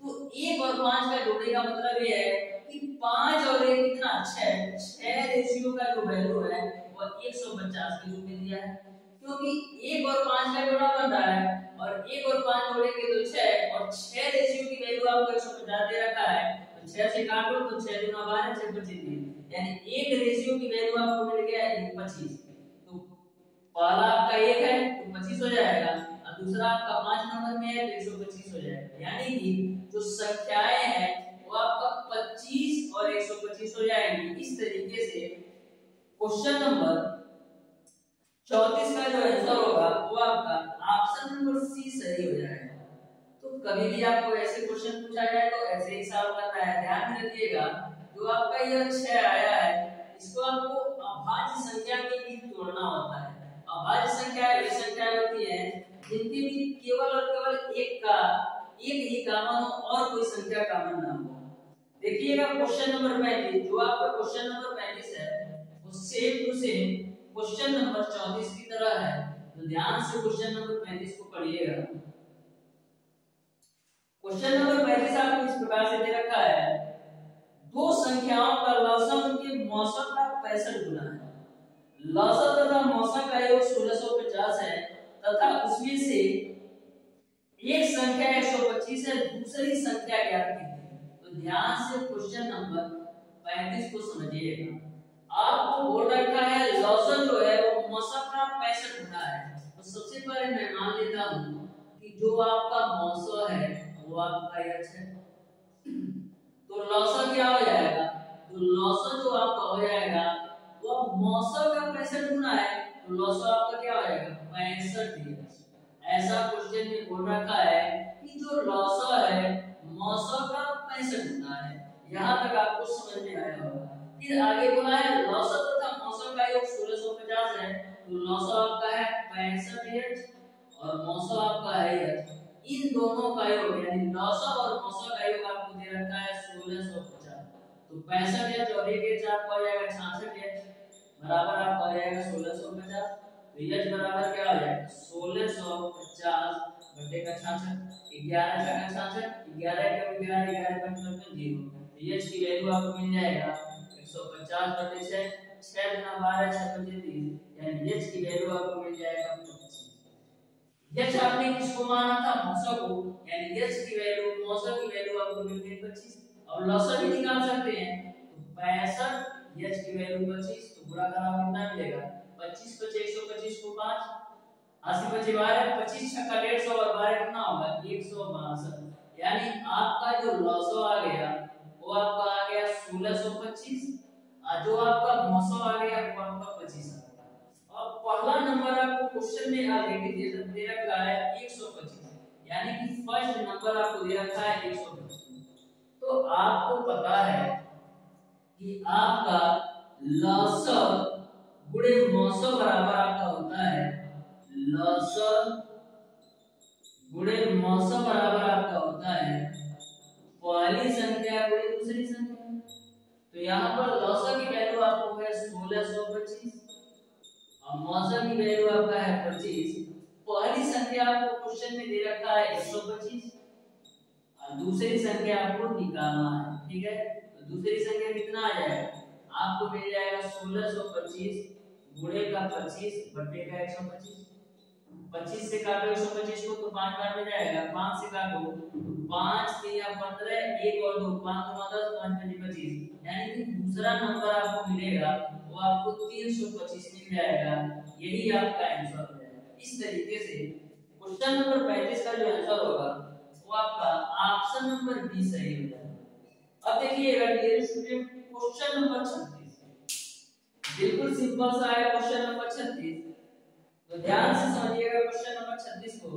तो 1 और 5 का जोड़ने का मतलब ये है कि 5 और 1 कितना 6, 6 रेशियो का जो वैल्यू है वो 150 के रूप में दिया है, क्योंकि 1 और 5 का जोड़ा बन रहा है और 1 और 5 जोड़ेंगे तो 6 और 6 रेशियो की वैल्यू आपको 150 दे रखा है, तो 6 से काटो तो 6 दूना 12, 6 25 दिन, यानी एक रेशियो की वैल्यू आपको मिल गया 25। तो पहला आपका 1 है तो 25 हो जाएगा और दूसरा आपका 5 नंबर में है तो 125 हो जाएगा, यानी कि जो संख्याएं हैं वो आपका 25 और 125 हो जाएंगी। इस तरीके से क्वेश्चन नंबर 34 का जो आंसर होगा वो आपका ऑप्शन नंबर सी सही हो जाएगा। तो कभी भी आपको ऐसे क्वेश्चन पूछा जाए तो ऐसे ही सॉल्व करना है। ध्यान रखिएगा जो आपका यह 6 आया है इसको आपको अभाज्य संख्या के बीच तोड़ना होता है। अभाज्य संख्या वे संख्याएं होती हैं जिनके बीच केवल और केवल एक ही कॉमन हो और कोई संख्या कॉमन ना हो। देखिएगा क्वेश्चन नंबर 35, जो आपका क्वेश्चन नंबर 35 है वो same to same question number 34 की तरह है, तो ध्यान से क्वेश्चन नंबर 35 को पढ़िएगा। क्वेश्चन नंबर 35 आपको इस प्रकार से दे रखा है, दो संख्याओं का लसम उनके मौसम का 65 गुना है। लसम तथा मौसम का योग 1650 है तथा उसमें से एक संख्या 125 है, दूसरी संख्या ज्ञात कीजिए। तो ध्यान से क्वेश्चन नंबर 35 को समझिएगा। आपको बोल रखा है लसम जो है वो मौसम का 65 गुना है। तो सबसे पहले मैं मान लेता हूं कि जो आपका मौसम है वो आपका h है, तो लौसम क्या हो जाएगा, तो लौसम जो आपका हो जाएगा वो मौसम का 65 गुना है, तो लौसम आपका क्या हो जाएगा 65 ऐसा क्वेश्चन में बोल रखा है कि जो लौसम है मौसम का 65 गुना है। यहां तक आपको समझ में आया होगा। फिर आगे बोला है लौसम तथा मौसम का योग 1650 है, तो लौसम आपका है 65 और मौसम आपका है h। इन दोनों का योग यानी लौसम और मौसम का योग आपको दे रखा है 1650, तो 65 h और 1 h आपका हो जाएगा 66 h बराबर आपका हो जाएगा 1650। तो h बराबर क्या हो जाएगा 1650 बटे का 66, 11 का 66, 11 का 11, 11 का 0, तो h की वैल्यू आपको मिल जाएगा 150 बटे 6, 6 गुना 12 6 25 30, यानी h की वैल्यू आपको मिल जाएगा 25। h आपने किसको माना था मौसम को, यानी h की वैल्यू मौसम की वैल्यू आपको मिल गई 25 और लौसम भी निकाल सकते हैं, तो 65 h की वैल्यू 25, तो गुणा कराओ कितना मिलेगा 25 25 125 को 5 80 25 12, 25 छक्का 150 और 12 कितना होगा 162, यानी आपका जो लौसम आ गया वो आपका आ गया 1625 और जो आपका मौसम आ गया वो आपका 25 आ गया। अब पहला नंबर आपको क्वेश्चन में ऑलरेडी दे रखा है 125, यानी कि फर्स्ट नंबर आपको दे रखा है 125। तो आपको पता है कि आपका लौसम गुणे मौसम बराबर आपका होता है लौसम गुणे मौसम बराबर आपका होता है पहली संख्या गुणे दूसरी संख्या। तो यहाँ पर लौसम की वैल्यू आपको है 1625 और मौसम की वैल्यू आपका है 25। पहली संख्या आपको क्वेश्चन में दे रखा है 125 और दूसरी संख्या आपको निकालना है, ठीक है। तो दूसरी संख्या कितना आ जाएगा आपको मिल जाएगा 1625 गुणे का 25 बटे का 125। 25 से काटो 125 को तो 5 बार में जाएगा, 5 से काटो तो 5 3 या 15, 1 और 2 5 2 10 5 5 25, यानी कि दूसरा नंबर आपको मिलेगा वो आपको 325 मिल जाएगा। यही आपका आंसर हो जाएगा। इस तरीके से क्वेश्चन नंबर 35 का जो आंसर होगा वो आपका ऑप्शन नंबर बी सही हो जाएगा। अब देखिएगा डियर स्टूडेंट क्वेश्चन नंबर 36 बिल्कुल सिंपल सा है क्वेश्चन नंबर 36, तो ध्यान से समझिएगा क्वेश्चन नंबर 36 को।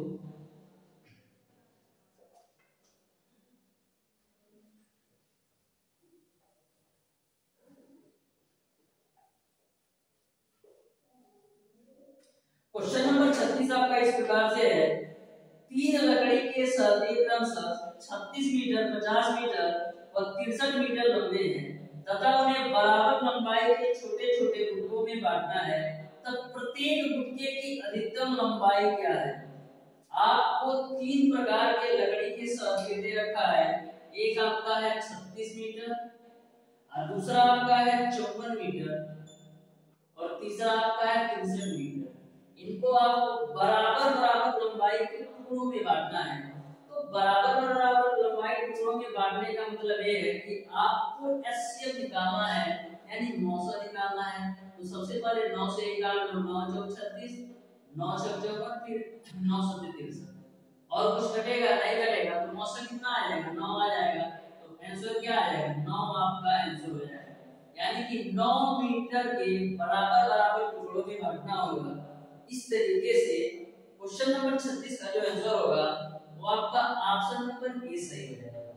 क्वेश्चन नंबर 36 आपका इस प्रकार से है, तीन लकड़ी के सर्दी क्रमशः 36 मीटर 50 मीटर और 63 मीटर लंबे हैं तथा उन्हें बराबर लंबाई के छोटे छोटे गुटकों में बांटना है, तब प्रत्येक गुटके की अधिकतम लंबाई क्या है। आपको तीन प्रकार के लकड़ी के किस सर्किल दे रखा है, एक आपका है 36 मीटर और दूसरा आपका है 54 मीटर और तीसरा आपका है 63 मीटर। इनको आपको बराबर बराबर लंबाई के टुकड़ों में बांटना है। तो बराबर बराबर लंबाई के टुकड़ों में बांटने का मतलब ये है कि आपको एचसीएफ निकालना है, यानी 900 निकालना है। तो सबसे पहले 9 से निकाल लो, 9 चौक 36, 9 चौक 54, फिर 9 से 63 और कुछ कटेगा नहीं कटेगा, तो 9 से कितना आ जाएगा, 9 आ जाएगा। तो आंसर क्या आ जाएगा, 9 आपका आंसर हो जाएगा। यानी कि 9 मीटर के बराबर बराबर टुकड़ों में बांटना होगा। इस तरीके से क्वेश्चन नंबर 36 का जो आंसर होगा वो आपका ऑप्शन नंबर ए सही हो जाएगा।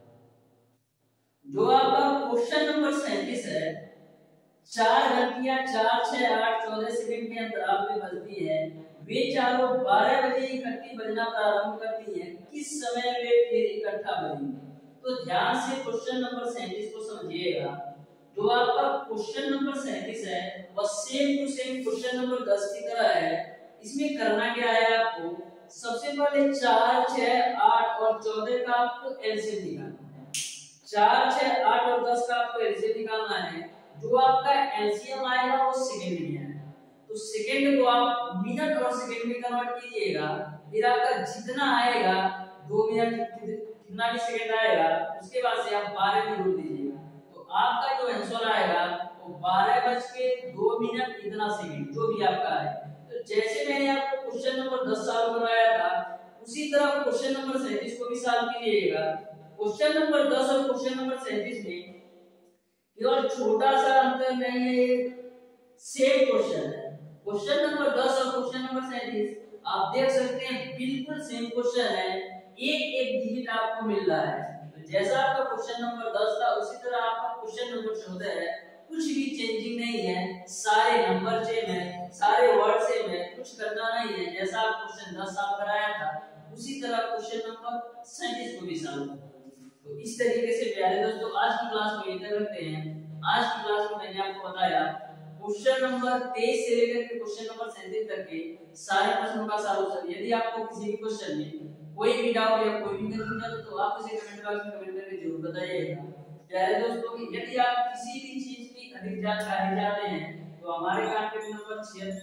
जो आपका क्वेश्चन नंबर 37 है, 4 घंटियां 4, 6, 8, 14 सेकंड के अंतराल में बजती है। वे चारों 12 बजे इकट्ठी बजना प्रारंभ करती हैं। किस समय वे फिर इकट्ठा बजेंगे? तो ध्यान से क्वेश्चन नंबर 37 को समझिएगा। जो आपका क्वेश्चन नंबर 37 है वह same to same question number 10 की तरह है। इसमें करना क्या है, आपको सबसे पहले 4, 6, 8 और 14 का आपको एलसीएम निकालना है। 4, 6, 8 और 10 का आपको एलसीएम निकालना है। जो आपका एलसीएम आएगा वो सेकंड में है, तो सेकंड को आप मिनट और सेकंड में कन्वर्ट कीजिएगा। फिर आपका जितना आएगा 2 मिनट कितना भी सेकंड आएगा उसके बाद से आप 12 में जोड़ दीजिएगा। तो आपका जो आंसर आएगा वो 12:02 इतना सेकंड जो भी आपका है। तो जैसे मैंने आपको क्वेश्चन नंबर 10 सॉल्व करवाया था उसी तरह क्वेश्चन नंबर 37 को भी सॉल्व कीजिएगा। क्वेश्चन नंबर 10 और क्वेश्चन नंबर 37 में केवल छोटा सा अंतर नहीं है, सेम क्वेश्चन है। क्वेश्चन नंबर 10 और क्वेश्चन नंबर 37 आप देख सकते हैं बिल्कुल सेम क्वेश्चन है, एक एक डिजिट आपको मिल रहा है। तो जैसा आपका क्वेश्चन नंबर 10 था उसी तरह आपका क्वेश्चन नंबर 14 है, कुछ भी चेंजिंग नहीं है, सारे नंबर सेम है, सारे वर्ड सेम है, कुछ करना नहीं है। जैसा आप क्वेश्चन 10 सॉल्व कराया था उसी तरह क्वेश्चन नंबर 37 को भी सॉल्व करें। तो इस तरीके से प्यारे दोस्तों आज की क्लास को यहीं तक रखते हैं। आज की क्लास में मैंने आपको बताया क्वेश्चन नंबर 23 से लेकर के क्वेश्चन नंबर 37 तक के सारे प्रश्नों का सॉल्यूशन। यदि आपको किसी भी क्वेश्चन में कोई भी डाउट या कोई भी कंफ्यूजन है तो आप इसे कमेंट बॉक्स में कमेंट करके जरूर बताइएगा। प्यारे दोस्तों यदि आप किसी भी चीज की अधिक जानकारी चाहते हैं तो हमारे कांटेक्ट नंबर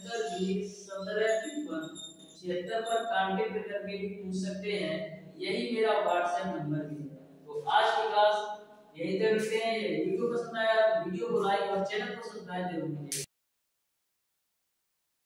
76201753 76 पर कांटेक्ट करके भी पूछ सकते हैं। यही मेरा व्हाट्सएप नंबर भी है। तो आज की क्लास यही तक रखते हैं। वीडियो पसंद आया तो वीडियो को लाइक और चैनल को सब्सक्राइब जरूर कीजिए।